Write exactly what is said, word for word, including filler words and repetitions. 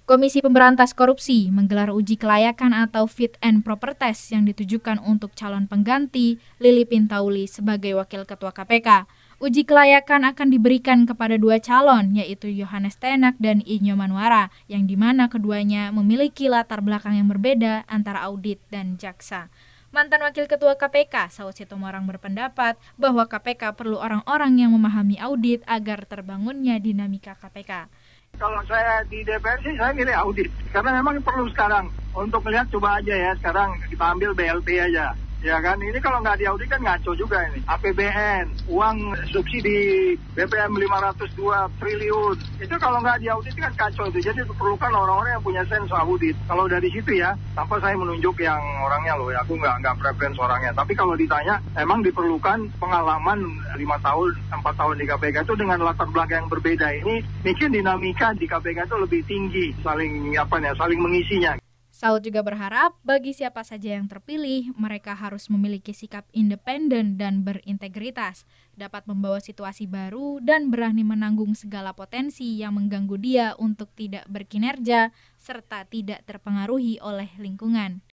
Komisi Pemberantas Korupsi menggelar uji kelayakan atau fit and proper test yang ditujukan untuk calon pengganti Lili Pintauli sebagai Wakil Ketua K P K. Uji kelayakan akan diberikan kepada dua calon, yaitu Yohanes Tenak dan Inyo Manwara, yang dimana keduanya memiliki latar belakang yang berbeda antara audit dan jaksa. Mantan Wakil Ketua K P K, Saud Sitomorang berpendapat bahwa K P K perlu orang-orang yang memahami audit agar terbangunnya dinamika K P K. Kalau saya di D P R sih saya milih audit, karena memang perlu sekarang untuk melihat, coba aja ya sekarang kita ambil B L T aja. Ya kan, ini kalau nggak diaudit kan ngaco juga ini. A P B N, uang subsidi B P M lima ratus dua triliun. Itu kalau nggak diaudit kan kacau itu. Jadi diperlukan orang-orang yang punya sense audit. Kalau dari situ ya, tanpa saya menunjuk yang orangnya loh, ya, aku nggak nggak preference orangnya. Tapi kalau ditanya, emang diperlukan pengalaman lima tahun, empat tahun di K P K itu dengan latar belakang yang berbeda. Ini mungkin dinamika di K P K itu lebih tinggi, saling apa ya, saling mengisinya. Saud juga berharap bagi siapa saja yang terpilih, mereka harus memiliki sikap independen dan berintegritas, dapat membawa situasi baru dan berani menanggung segala potensi yang mengganggu dia untuk tidak berkinerja serta tidak terpengaruhi oleh lingkungan.